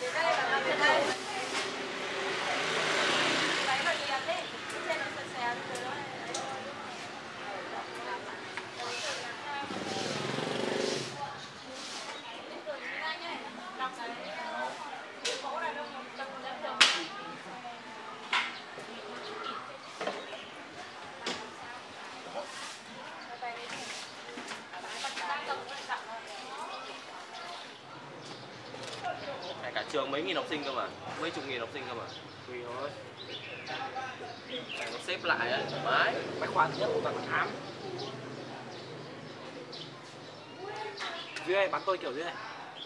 Cả trường mấy nghìn học sinh cơ mà, mấy chục nghìn học sinh cơ mà. Tùy thôi. Nó xếp lại ấy, thoải mái. Bách khoa thứ nhất của toàn thám. Dưới này bắn tôi kiểu dưới này.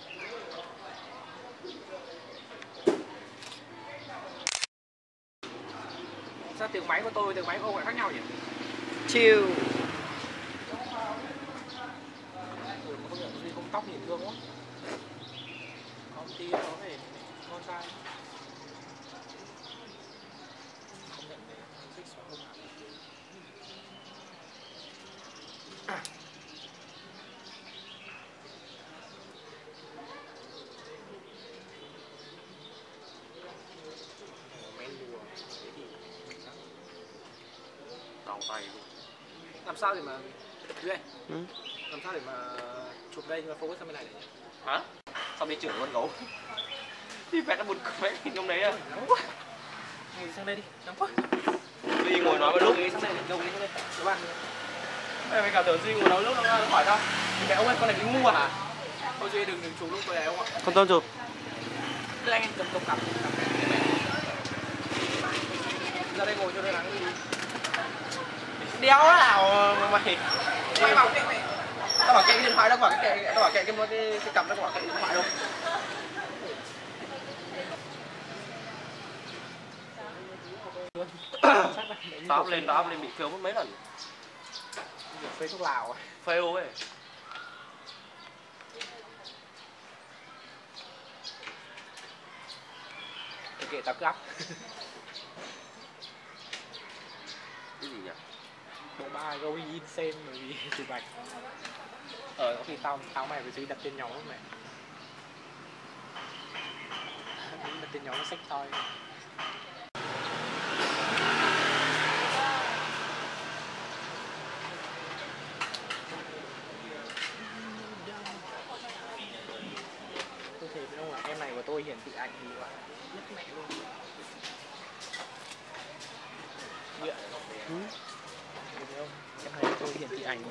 Sao tiếng máy của tôi, tiếng máy của ông lại khác nhau nhỉ? Chill. Không nhận gì, không tóc nhìn thương quá. Công ty nó phải con trai. Không nhận để xích xóa không hả? Men đùa, thế thì Đau tay luôn. làm sao để mà làm sao để mà chụp đây nhưng mà focus sang bên này nhỉ? Hả? Sao bị trưởng con gấu? Đi vẹt nó buồn cười trong đấy à? Nóng quá. Ngồi sang đây đi, nóng quá. Duy ngồi nói một lúc. Sang đây, đồng đi sang đây. Các bạn. Mày cảm tưởng Duy ngồi nói lúc nó hỏi sao? Mẹ ông ơi, con này lính ngu à hả? Thôi Duy đừng chụp lúc tôi này ông ạ. Con tôn chụp. Đưa anh em cầm cặp cặp ra đây ngồi cho đỡ nắng đi. Đéo nào mà mày. Mày bảo kệ mày. Tao bảo kệ cái điện thoại đâu, tao bảo kệ cái cặp đó, bảo kệ điện thoại đâu. Tao up lên bị phiếu mất mấy lần. Phê thuốc lào à? Fail ấy. Kệ tao cứ up. Cái gì nhỉ? Bộ ba go insane bởi vì chụp ảnh. Có khi tao mày với Duy đặt tên nhóm mày. Đặt tên nhóm nó xách toi. Tôi thấy với ông là em này của tôi hiển thị ảnh thì gọi nhất mẹ luôn. Nhựa. Thấy không? Em này của tôi hiển thị ảnh.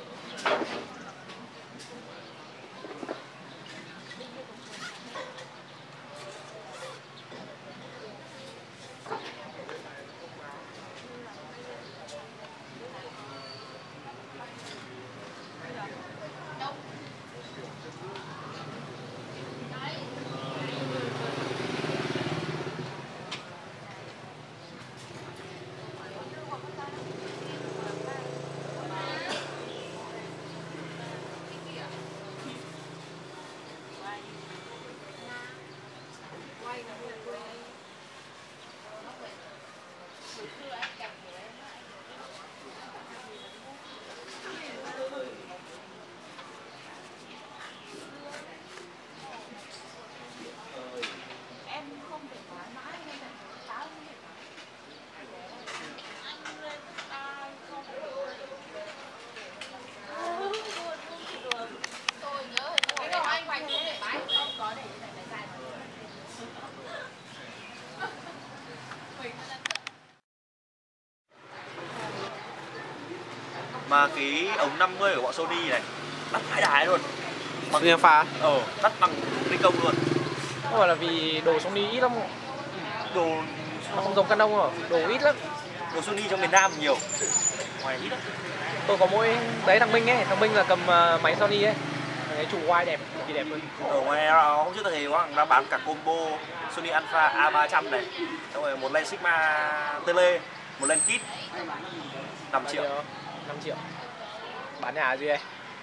Mà cái ống 50 của bọn Sony này đắt vãi đái luôn. Bằng nghe pha. Đắt bằng Nikon luôn. Không phải là vì đồ Sony ít lắm. Đồ Nó không giống Canon rồi, đồ ít lắm. Đồ Sony trong miền Nam nhiều. Ngoài ít lắm. Tôi có mỗi đấy thằng Minh ấy, thằng Minh là cầm máy Sony ấy. Cái chủ wide đẹp, cực kỳ đẹp luôn. Ở ngoài hôm trước tôi thấy có thằng đang bán cả combo Sony Alpha A300 này. Xong rồi một lens Sigma tele, một lens kit 5 triệu. 5 triệu. Bán nhà gì đây?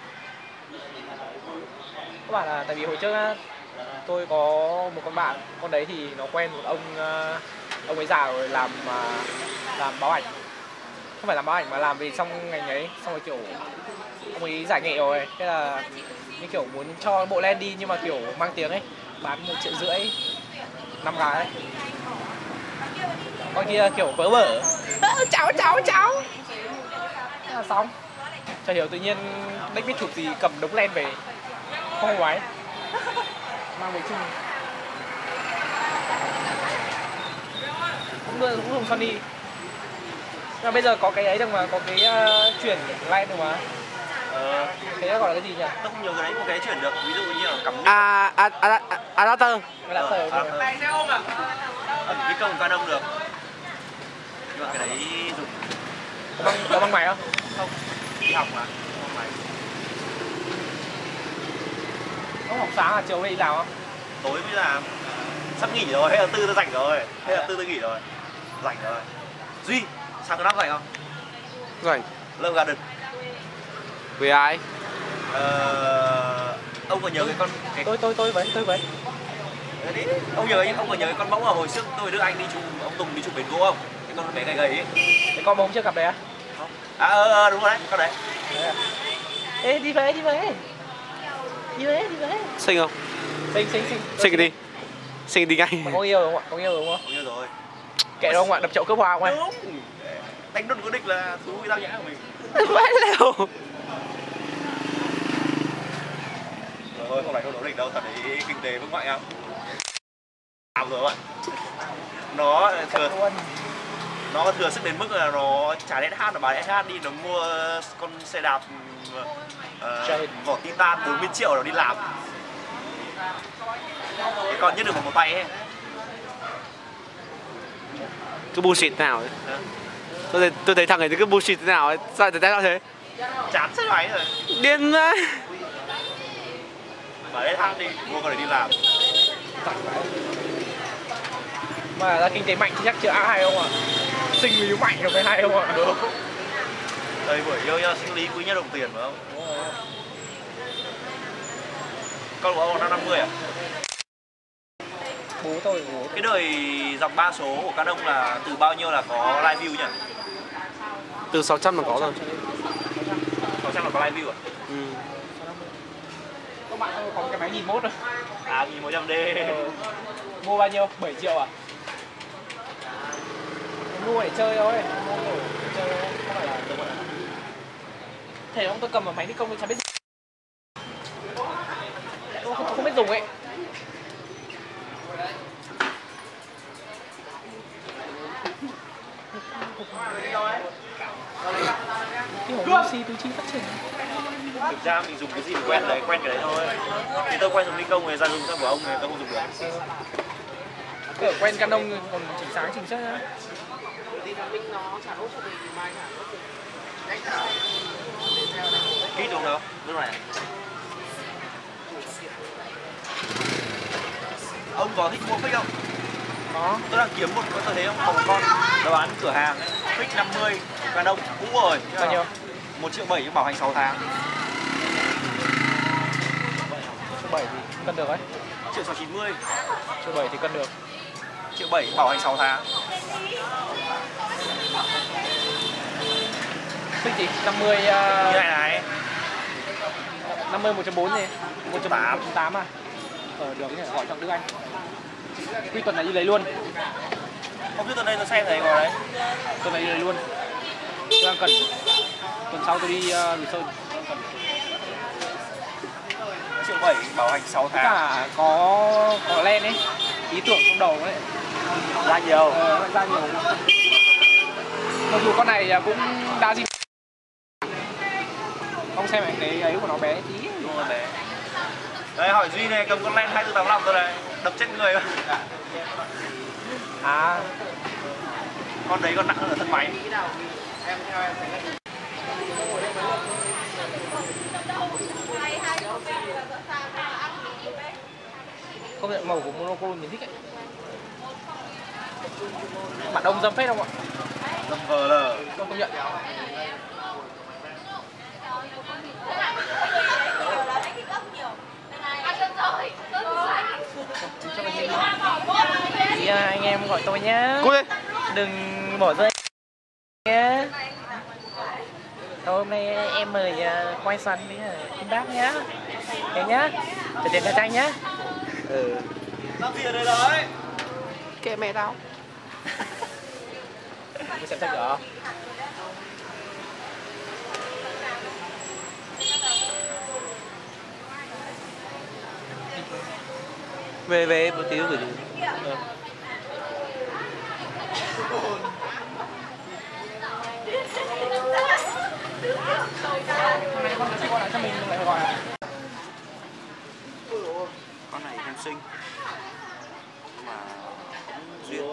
Các bạn là tại vì hồi trước á, tôi có một con bạn, con đấy thì nó quen một ông ấy già rồi làm báo ảnh. Không phải làm báo ảnh mà làm về trong ngành ấy, xong rồi kiểu ông ấy giải nghệ rồi, thế là như kiểu muốn cho bộ lens đi nhưng mà kiểu mang tiếng ấy, bán 1,5 triệu. 5 gái đấy. Con kia kiểu vớ vẩn. Cháu. Thế là xong. Chả hiểu tự nhiên Nick biết chụp gì cầm đống len về. Không ngoái. Mang về chung. Cũng dùng Sony. Nhưng mà bây giờ có cái ấy được mà, có cái chuyển len được mà. Thế nó gọi là cái gì nhỉ? Tôi không nhớ cái đấy, một cái chuyển được, ví dụ như là cắm adapter. cái công ca đông được. Nhưng mà cái đấy dùng Có băng máy không? không, đi học mà, không máy. Ông học sáng là chiều về đi làm không? Tối mới làm, sắp nghỉ rồi, hết là Tư tôi rảnh rồi, hết là Tư tôi nghỉ rồi, rảnh rồi. Duy, sáng thứ 5 rảnh không? Rảnh. Love Garden. Với ai? Ông còn nhớ cái con Tôi vậy. Ông còn nhớ cái con mẫu ở hồi trước tôi đưa anh đi chụp, ông Tùng đi chụp bến gỗ không? Cái con bé gầy gầy ấy. Cái con mà hôm trước gặp đấy á? Không. Đúng rồi đấy, con đấy. Ê đi về. Xinh không? Xinh. Xinh đi. Xinh đi ngay. Mà có yêu đúng không ạ? Có yêu đúng không? Không nhớ rồi. Kệ đâu ông ạ, đập chậu cướp hoa không ạ? Đúng. Đánh đốt có địch là thú cái tao nhã của mình. Vãi lèo. Rồi không phải không đấu địch đâu, thật đấy kinh tế vững mạnh không? Làm rồi bạn. Nó thừa sức đến mức là nó trả SH, nó bán SH đi, nó mua con xe đạp vỏ titan 40 triệu nó đi làm. Thế còn nhất được bằng một tay ấy. Cái bullshit nào ấy. Tôi thấy thằng ấy cứ bullshit thế nào ấy. Sao tại sao thế? Chán xe máy rồi. Điên á. Bảo SH đi, mua con này đi làm. Mà ra kinh tế mạnh thì chắc chưa A2 không ạ? Sinh lý mạnh rồi mới hay không ạ? Đúng. Đây buổi yêu nhau sinh lý quý nhất đồng tiền phải không? Con của ông là 50 à? Bố tôi. Cái đời dòng 3 số của Canon là từ bao nhiêu là có live view nhỉ? Từ 600 là có rồi. 600 là có live view à? Ừ. Các bạn tôi có một cái máy 1001 rồi. 1100D. Mua bao nhiêu? 7 triệu à? Mua để chơi thôi. Mua để chơi thôi. Không phải là được rồi. Thế ông tôi cầm vào máy đi công tôi chẳng biết gì. Tôi không biết dùng ấy. Cái hộp Lucy tôi chi phát triển. Thực ra mình dùng cái gì mình quen đấy, quen cái đấy thôi. Thì tôi quen dùng Nikon này, ra dùng sang của ông này tôi không dùng được. Ở quen Canon còn chỉnh sáng chỉnh chất nhá. Kít đúng không? Lúc này. Ông có thích mua fix không? Có. Tôi đang kiếm một con, tôi thấy không? Có một con nó bán cửa hàng ấy, fix 50 Canon cũ rồi. Bao nhiêu? 1.7 triệu bảo hành 6 tháng. 1.7 thì cân được ấy. 1.690. 1.7 thì cân được. 1.7 bảo hành 6 tháng. Fix gì? 50 Như này này. 50 1.4 gì? 1.8. 1.8 à? Được nhỉ, gọi Trọng Đức Anh. Quy tuần này đi lấy luôn. Không biết tuần đây tôi xem thấy có đấy. Tuần này đi lấy luôn. Tôi đang cần. Tuần sau tôi đi Lùi Sơn. 1.7 bảo hành 6 tháng. Cả có len ấy. Ý tưởng trong đầu ấy. Ra nhiều. Ra nhiều. Mặc dù con này cũng đa di. Không xem cái ấy của nó bé tí. Đúng rồi bé. Đây hỏi Duy này cầm con len 2485 tôi này, đập chết người mà. À. Con đấy còn nặng hơn ở thân máy. Công nhận màu của monochrome mình thích ấy. Bạn đông dâm phết không ạ? Dâm vờ lờ. Không công nhận. Thì anh em gọi tôi nhá. Cút đi. Đừng bỏ rơi nhé. Hôm nay em mời quay sân với Kim Bác nhá. Thế nhá. Trở tiền cho tranh nhá. Ừ. Làm gì ở đây đấy? Kệ mẹ tao. Đi xem sách được không? Về một tí gửi đi. Hôm nay con sẽ gọi lại cho mình lại gọi à? Con này em xinh mà duyên.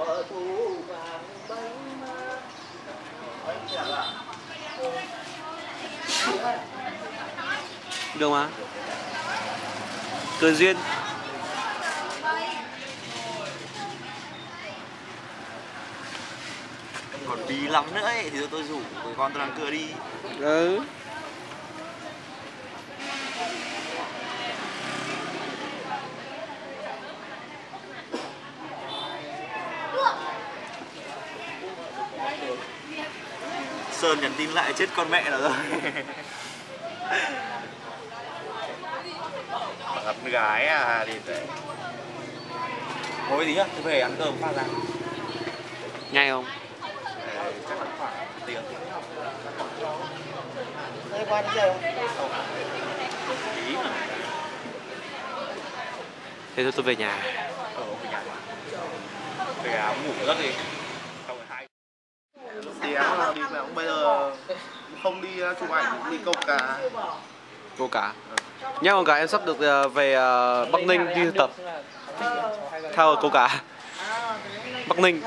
Được mà. Cơ duyên. Còn bí lắm nữa ấy, thì tôi rủ với con tôi đang cưa đi. Ừ. Sơn nhắn tin lại chết con mẹ nó rồi. Gặp gái à thì phải. Ngồi tí nhá, tôi về ăn cơm phát ra. Nhanh không? Chắc là khoảng 1 tiếng. Đây qua đi chơi không? Tí mà. Thế thôi tôi về nhà. Về nhà. Về ngủ giấc đi. Không phải hay. Thì đi mà bây giờ không đi chụp ảnh, đi câu cá. Câu cá. Nhá con gái em sắp được về Bắc Ninh đi thực tập. Theo câu cá. Bắc Ninh.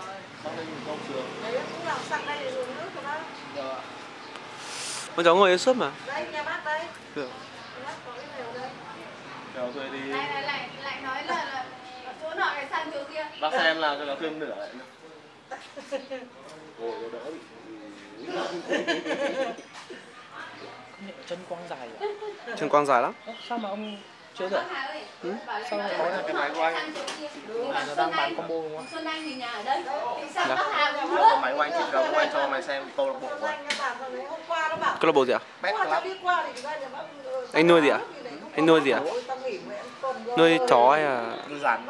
Con cháu ngồi suốt mà. Được. Cháu tôi đi. Lại nói là chỗ nọ lại sang chỗ kia. Bác xem là cho nó thêm nửa lại. Ngồi nó đỡ bị. Chân quang dài à? Chân quang dài lắm. Sao mà ông chưa được? Sao lại nói là Cái máy của anh. nó đang bán combo đúng không? Xuân Anh thì nhà ở đây. Thì sao Dạ. bác Hà cũng Cái máy của anh thì đâu anh cho mày xem câu lạc bộ của anh. Câu lạc bộ gì ạ? Pet Club. Anh nuôi gì ạ? Anh nuôi gì ạ? Nuôi chó hay là... Nuôi rắn.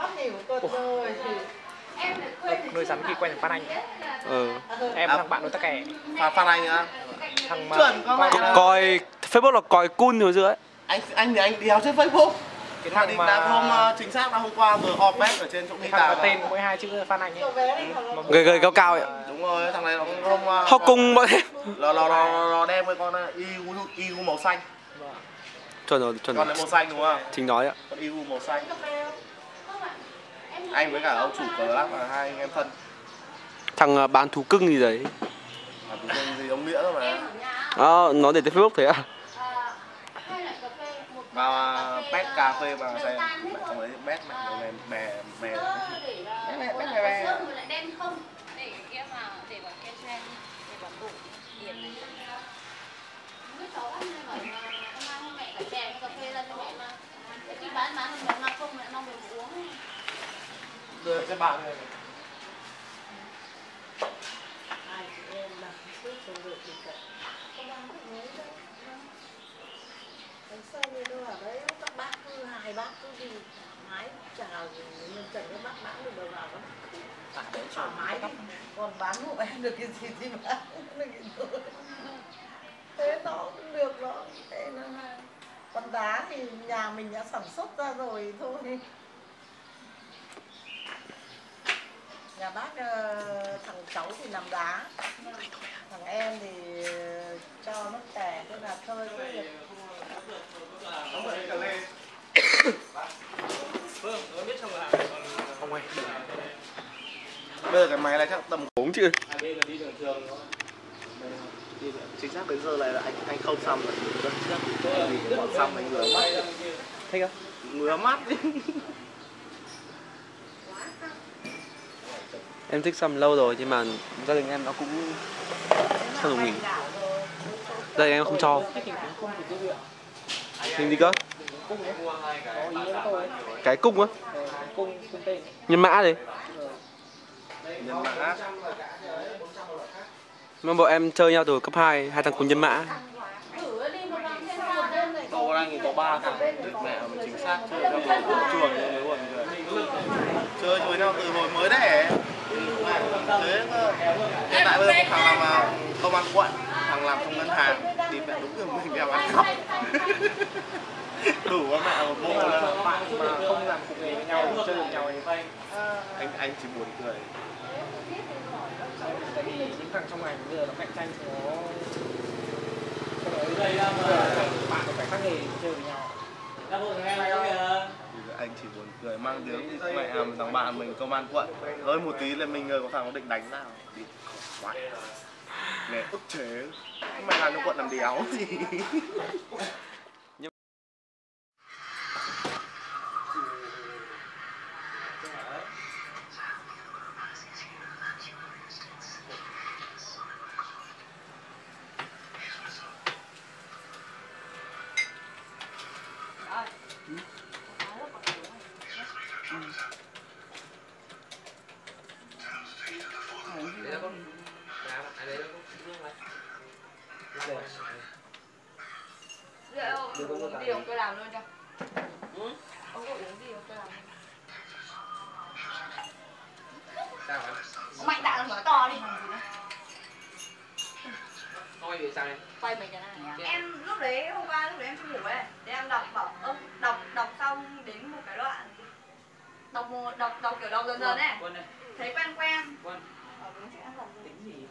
Nuôi rắn khi quen được Phan Anh. Ừ. Em thằng bạn nuôi tắc kè. Phan Anh á. Thằng Chuẩn con mẹ. Coi Facebook là còi cun hồi xưa ấy. Anh thì anh đéo trên Facebook. Cái Thằng thằng mà đã hôm mà chính xác là hôm qua vừa Opet ở trên chỗ Mỹ thằng Tà. mà tên mỗi hai chữ Phan Anh ấy. Gầy gầy cao cao ấy. Đúng rồi, thằng này nó hôm Họ cùng bọn em. nó đem với con Igu màu xanh. Chuẩn rồi, chuẩn Con rồi. này màu xanh đúng không? Chính nói ạ. Con Igu màu xanh. Anh với cả ông chủ cờ lắc là hai anh em thân. Thằng bán thú cưng gì đấy. Mà từ tên gì ông Nghĩa mà. Nó để trên Facebook thế à? Vào pet cà phê mà xem trong đấy pet mẹ bè bè lại đen không để kia mà để vào kia cho em để vào tủ điện này. Không biết cháu ăn này bảo hôm nay hôm mẹ phải chè cà phê ra cho mẹ mà. Để khi bán mà không mẹ mong được uống. Đưa cho bạn này. Hai bác cứ đi thoải mái chào nhân trần các bác bán được đầu vào các bác thoải mái đi, còn bán hộ em được cái gì thì bán được cái thôi, thế nó cũng được đó, thế nó còn đá thì nhà mình đã sản xuất ra rồi thôi. Nhà bác thằng cháu thì làm đá, thằng em thì cho nó tẻ tức là chơi cái việc. Không ơi. bây giờ cái máy này chắc tầm Uống chứ. chính xác đến giờ này là anh không xong rồi rất trước vì cái bọn xong anh ngứa mắt Thích không? ngứa mắt đi. Em thích xăm lâu rồi nhưng mà gia đình em nó cũng không đồng ý. Gia đình em không cho. Hình gì cơ? Cái cung á? Cung tên. Nhân mã đấy. Nhân mã. Mà bọn em chơi nhau từ cấp 2, hai thằng cùng nhân mã. Tô anh thì có 3 thằng. Mẹ mà chính xác chơi theo kiểu chuồng như mới buồn cười. Chơi với nhau từ hồi mới đẻ. Thế hiện tại bây giờ một thằng làm công an quận, thằng làm trong ngân hàng, thì mẹ đúng là mình đeo ăn cắp. Đủ quá mẹ một bộ là Bạn mà không làm cùng nghề với nhau chơi được nhau thì anh chỉ buồn cười. tại vì những thằng trong ngành bây giờ nó cạnh tranh nó bạn phải khác nghề chơi với nhau. Anh chỉ buồn cười mang tiếng mẹ thằng bạn mình công an quận, hơi một tí là mình ngờ có thằng nó định đánh nào đi khổ quá mẹ ức chế mày làm trong quận làm đéo gì. Rượu uống gì không tôi làm luôn cho. Ông có uống gì không tôi làm luôn. Ông mạnh dạn nói to đi. Thôi vì sao em? Quay mấy cái này. Em lúc đấy hôm qua lúc đấy em chưa ngủ ấy. Để em đọc bảo đọc xong đến một cái đoạn. Đọc kiểu đọc dần dần ấy. Thấy quen. Đúng chuyện em làm tính gì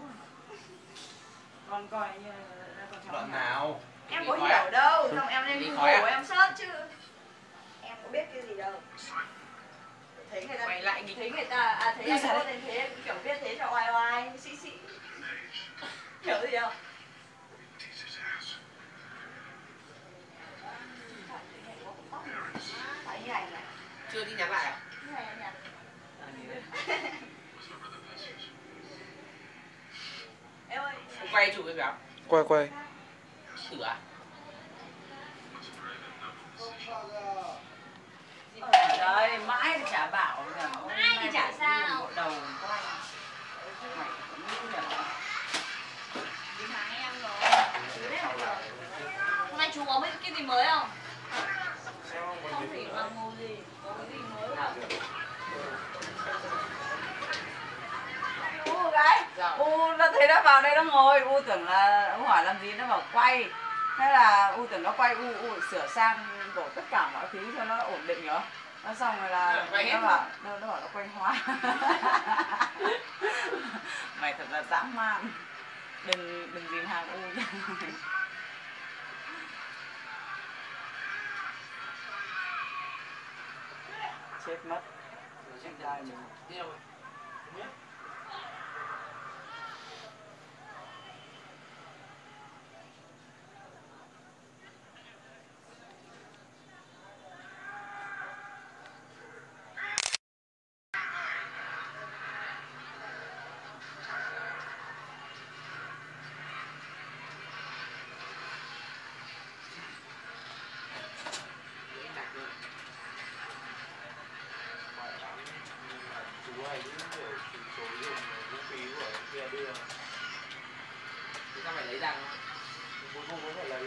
Con coi như con cháu Đoạn nào? em có hiểu đâu, xong em lên Google em search chứ em có biết cái gì đâu. Thấy người ta quay lại thấy người ta thấy anh cô nên thế kiểu viết thế cho oai oai sĩ hiểu gì không? Phải như này này. Chưa đi nhắn lại à? Như này em nhắn. Em ơi, Quay chụp cái béo. Quay Thử à? Đấy, mãi thì chả bảo là mãi thì chả sao. đầu quay. Mày cũng biết là đi tháng em rồi. Hôm nay chú có mấy cái gì mới không? Không thì làm ngồi gì, có cái gì mới không? gái nó thấy nó vào đây nó ngồi, tưởng là ông hỏi làm gì, nó bảo quay, thế là tưởng nó quay, sửa sang đổ tất cả mọi thứ cho nó ổn định nữa. Nó xong rồi là nó bảo nó quay hoa. Mày thật là dã man, đừng dìm hàng U. Chết mất. Đi đâu? Sao phải lấy răng không phải lấy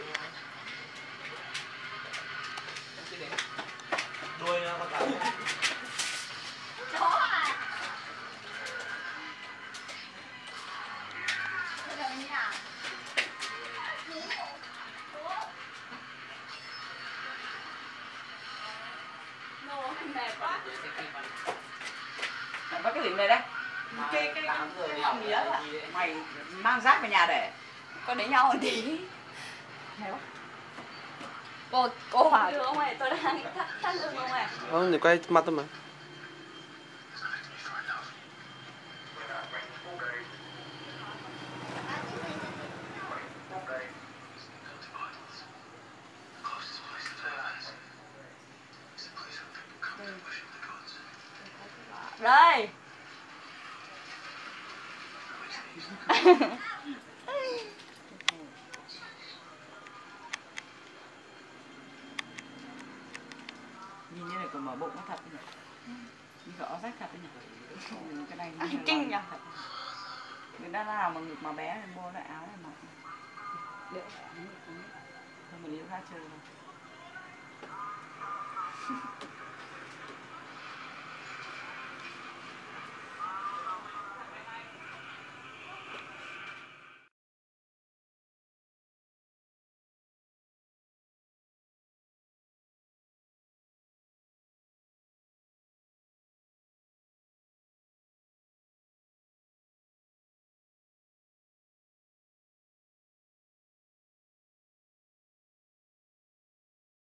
đuôi con tàu Chó à? Bây giờ như nào? Nô, mệt quá. Mày bắt cái gì này đấy? Cái mía mày mang rác về nhà để Con đánh nhau một tí. mày bắt. Cô hỏi được không ơi, tôi đang thắt lưng không ơi. Để quay mặt thôi mà. Đây. Nhìn như này còn mở bụng nó thật nhỉ. Nhìn rõ rách thật nhỉ. Cái này Kinh nhỉ. Người ta nào mà ngực mà bé thì mua lại áo này mặc. Được. Thôi mình đi khác chơi thôi.